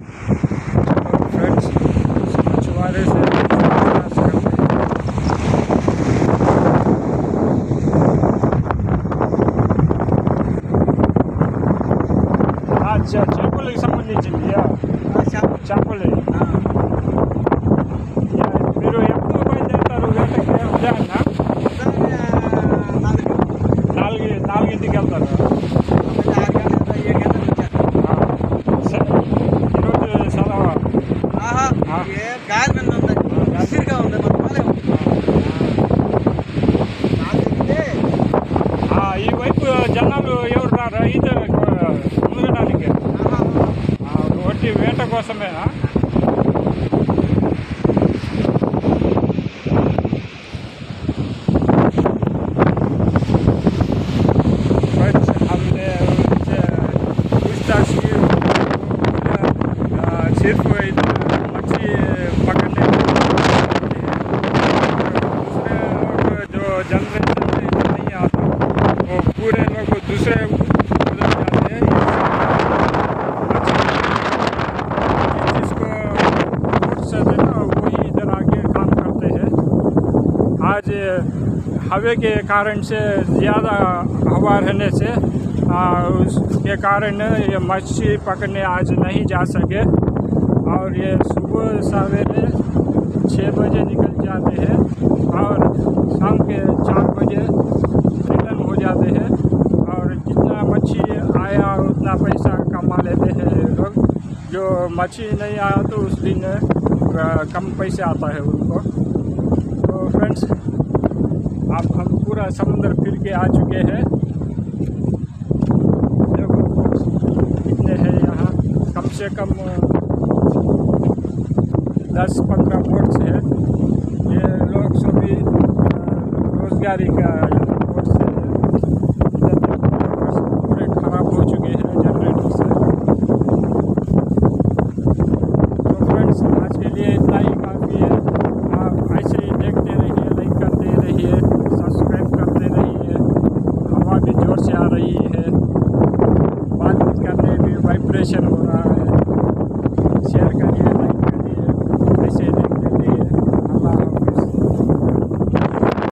Friends मछुआरे से చేపలకి సంబంధించింది చేపలే మీరు ఎప్పుడు బయలుదేరుతారు వేటకి? ఉదయాన్న 4ంటికి వెళ్తారు. ఈరోజు సెలవు ఈ వైపు జనాలు ఎవరు రారా ఈత మునగడానికి? ఒట్టి వేట కోసమేనా? हमने पूछताछ की सिर्फ मच्छी पकड़ने दूसरे लोग जो जनरेशन में नहीं आता वो पूरे लोग दूसरे उधर जाते हैं। जिसको से देना वही इधर आके काम करते हैं। आज हवा के कारण से ज़्यादा हवा रहने से उसके कारण ये मच्छी पकड़ने आज नहीं जा सके और ये सुबह सवेरे 6 बजे निकल जाते हैं और शाम के 4 बजे रिटर्न हो जाते हैं और जितना मच्छी आया उतना पैसा कमा लेते हैं लोग। जो मच्छी नहीं आया तो उस दिन कम पैसे आता है उनको। तो फ्रेंड्स अब हम पूरा समुद्र फिर के आ चुके हैं। देखो कितने हैं यहाँ, कम से कम 10-15 बोट्स है। ये लोग सभी रोजगारी का बोट से पूरे खराब हो चुके हैं जनरेटर से। तो फ्रेंड्स आज के लिए इतना ही काफ़ी है। आप ऐसे ही देखते रहिए, लाइक करते रहिए, सब्सक्राइब करते रहिए। हवा भी जोर से आ रही है, बात करने में वाइब्रेशन हो रहा है।